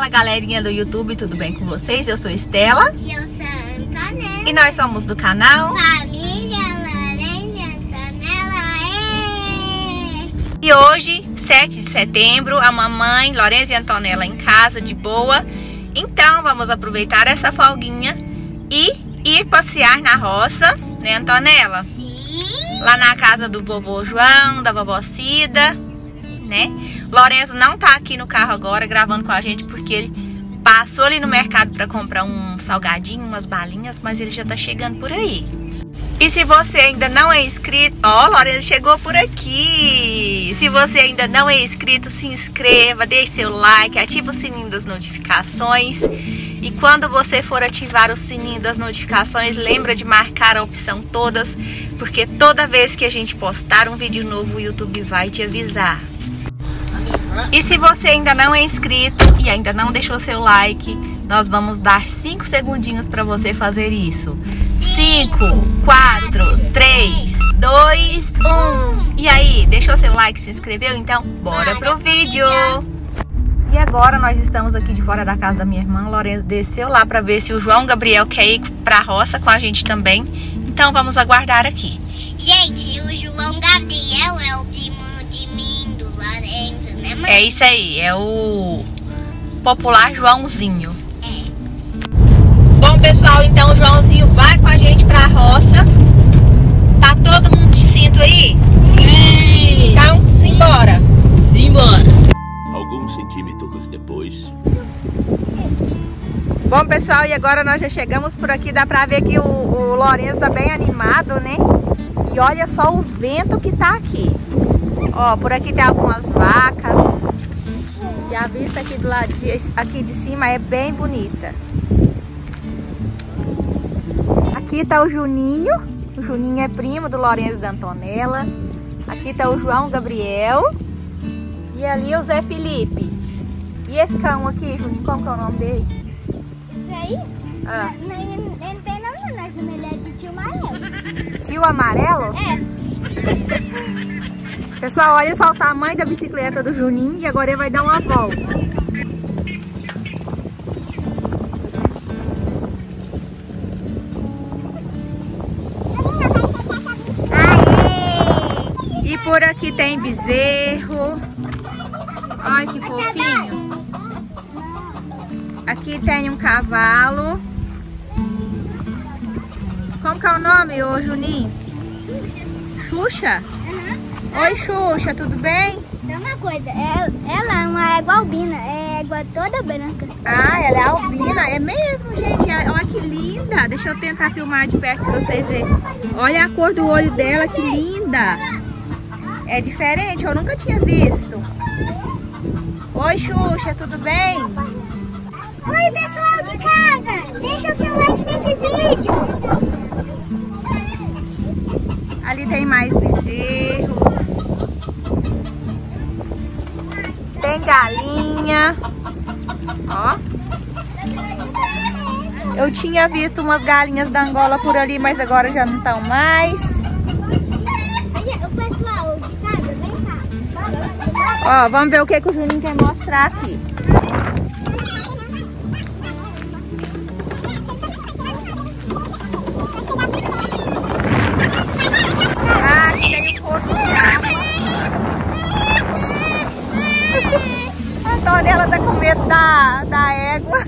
Fala, galerinha do YouTube, tudo bem com vocês? Eu sou Estela. E eu sou a Antonella. E nós somos do canal Família Lourenço e Antonella. E hoje, 7 de setembro, a mamãe, Lourenço e Antonella em casa, de boa. Então, vamos aproveitar essa folguinha e ir passear na roça, né, Antonella? Sim. Lá na casa do vovô João, da vovó Cida, né? Lourenço não tá aqui no carro agora gravando com a gente porque ele passou ali no mercado para comprar um salgadinho, umas balinhas, mas ele já tá chegando por aí. E se você ainda não é inscrito, ó, Lourenço chegou por aqui. Se você ainda não é inscrito, se inscreva, deixe seu like, ativa o sininho das notificações. E quando você for ativar o sininho das notificações, lembra de marcar a opção todas, porque toda vez que a gente postar um vídeo novo, o YouTube vai te avisar. E se você ainda não é inscrito e ainda não deixou seu like, nós vamos dar 5 segundinhos para você fazer isso. 5, 4, 3, 2, 1. E aí, deixou seu like, se inscreveu? Então, bora pro vídeo! E agora nós estamos aqui de fora da casa da minha irmã. Lourenço desceu lá para ver se o João Gabriel quer ir pra roça com a gente também. Então vamos aguardar aqui. Gente, o João Gabriel é o primo de mim, do Lourenço, né, mãe? É isso aí, é o popular Joãozinho. É. Bom, pessoal, então o Joãozinho vai com a gente pra roça. Tá todo mundo de cinto aí? Sim! Então, simbora! Simbora! Alguns centímetros depois. Bom, pessoal, e agora nós já chegamos por aqui. Dá pra ver que o Lourenço tá bem animado, né? E olha só o vento que tá aqui. Ó, por aqui tem algumas vacas. E a vista aqui do lado aqui de cima é bem bonita. Aqui tá o Juninho. O Juninho é primo do Lourenço e da Antonella. Aqui tá o João Gabriel. E ali o Zé Felipe. E esse cão aqui, Juninho, como que é o nome dele? Isso aí? Ah. Não tem nome não, chama ele de tio amarelo. Tio Amarelo? É. Pessoal, olha só o tamanho da bicicleta do Juninho e agora ele vai dar uma volta. E por aqui tem bezerro. Olha que fofinho. Aqui tem um cavalo. Como que é o nome, ô Juninho? Xuxa? Uhum. Oi, Xuxa, tudo bem? Tem uma coisa, ela é uma égua albina, é égua toda branca. Ah, ela é albina, é mesmo, gente. Olha que linda. Deixa eu tentar filmar de perto pra vocês verem. Olha a cor do olho dela, que linda. É diferente, eu nunca tinha visto. Oi, Xuxa, tudo bem? Oi, pessoal de casa, deixa o seu like nesse vídeo. Ali tem mais bezerros. Tem galinha. Ó. Eu tinha visto umas galinhas da Angola por ali, mas agora já não estão mais. O pessoal de casa, vem cá. Ó, vamos ver o que o Juninho quer mostrar aqui. Ah, aqui tem um poço de água. A Antonella tá com medo da égua.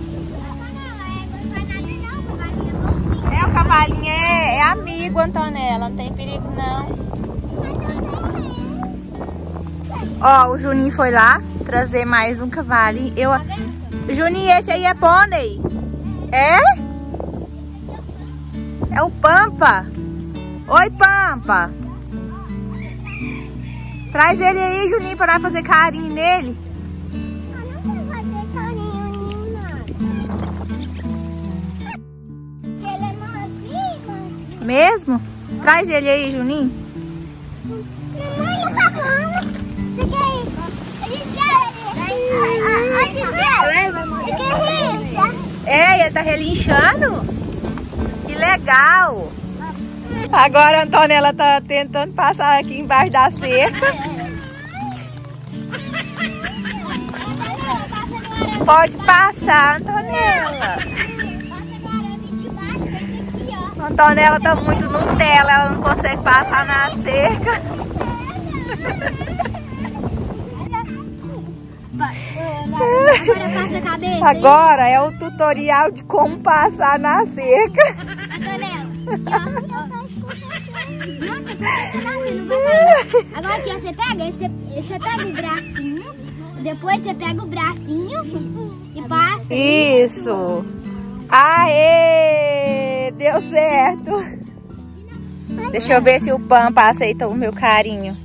É, o cavalinho é amigo, Antonella, não tem perigo não. Ó, o Juninho foi lá trazer mais um cavalinho. Juninho, esse aí é pônei? É? É o Pampa. Oi, Pampa. Traz ele aí, Juninho, para fazer carinho nele. Eu não vou fazer carinho não. Ele é mansinho. Mesmo? Traz ele aí, Juninho. Mamãe, não tá bom. Você quer ir? É, ele tá relinchando? Que legal! Agora a Antonella tá tentando passar aqui embaixo da cerca. Pode passar, Antonella. A Antonella tá muito Nutella, ela não consegue passar na cerca. Agora passa a cabeça. Agora é o tutorial de como passar na cerca. Antonella, agora aqui ó, você pega o bracinho, depois você pega o bracinho e passa. Isso. Aê! Deu certo. Deixa eu ver se o Pampa aceita o meu carinho.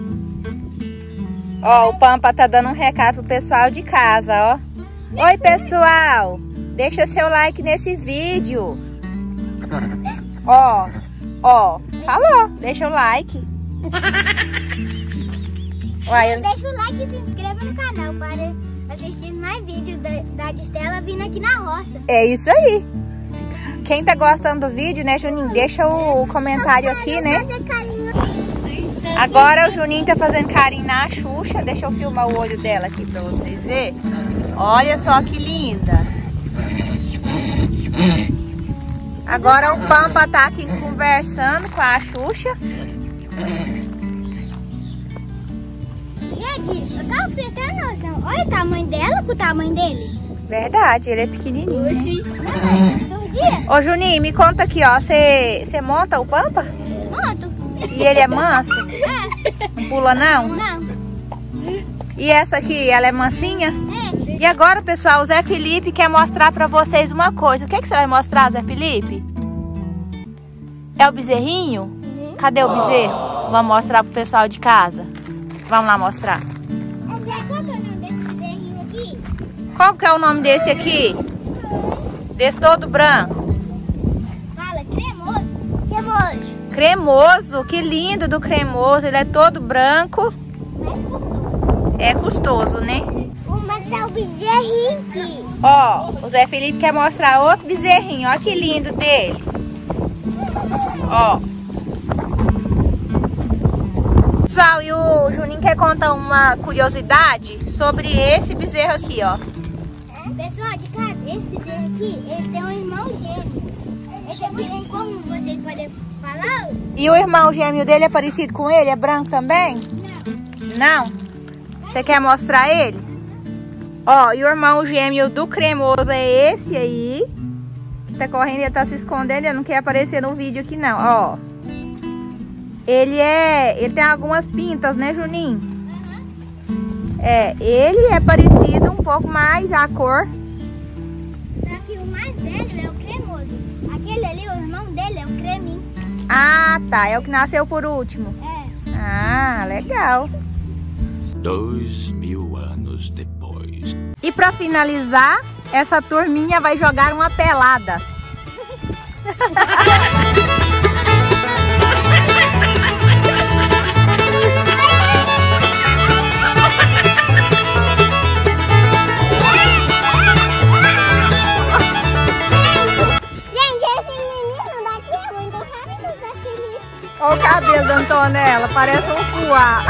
Ó, o Pampa tá dando um recado pro pessoal de casa, ó. Oi, pessoal. Deixa seu like nesse vídeo. Ó, falou. Deixa o like. Uai, Deixa o like e se inscreva no canal para assistir mais vídeos da Distela vindo aqui na roça. É isso aí. Quem tá gostando do vídeo, né, Juninho? Deixa o comentário aqui, né? Agora o Juninho tá fazendo carinho na Xuxa. Deixa eu filmar o olho dela aqui pra vocês verem. Olha só que linda. Agora o Pampa tá aqui conversando com a Xuxa. Gente, só pra você ter noção, olha o tamanho dela com o tamanho dele. Verdade, ele é pequenininho. Oxi. Todo dia? Ô Juninho, me conta aqui, ó. Você monta o Pampa? Monto. E ele é manso? É. Não pula não? Não. E essa aqui, ela é mansinha? É. E agora, pessoal, o Zé Felipe quer mostrar pra vocês uma coisa. O que você vai mostrar, Zé Felipe? É o bezerrinho? Cadê o bezerro? Vamos mostrar pro pessoal de casa. Vamos lá mostrar. Qual que é o nome desse desenho aqui? Qual que é o nome desse aqui? Desse todo branco? Fala, cremoso. Cremoso. Cremoso, que lindo do cremoso. Ele é todo branco. É custoso, né? Vou matar o bezerrinho aqui. Ó, o Zé Felipe quer mostrar outro bezerrinho. Ó que lindo dele. Ó. Pessoal, e o Juninho quer contar uma curiosidade sobre esse bezerro aqui, ó. Pessoal de casa, esse bezerro aqui, ele tem um irmão gêmeo. Esse aqui tem como vocês podem falar? E o irmão gêmeo dele é parecido com ele? É branco também? Não. Você quer mostrar ele? Ó, e o irmão gêmeo do cremoso é esse aí. Que tá correndo, ele tá se escondendo, ele não quer aparecer no vídeo aqui não, ó. Ele tem algumas pintas, né, Juninho? É, ele é parecido um pouco mais a cor. Só que o mais velho é o cremoso. Aquele ali, o irmão dele é o creminho. Ah, tá, é o que nasceu por último. É. Ah, legal. 2000 anos depois. E pra finalizar, essa turminha vai jogar uma pelada. Olha o cabelo da Antonella, parece um fuá.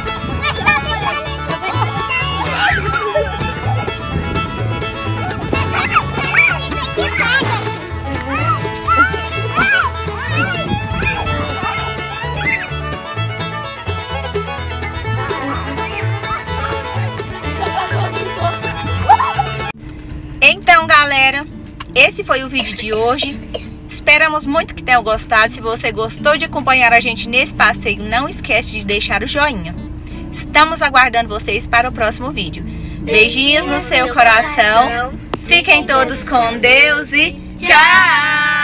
Então, galera, esse foi o vídeo de hoje. Esperamos muito que tenham gostado. Se você gostou de acompanhar a gente nesse passeio, não esquece de deixar o joinha. Estamos aguardando vocês para o próximo vídeo. Beijinhos no seu coração. Fiquem todos com Deus e tchau!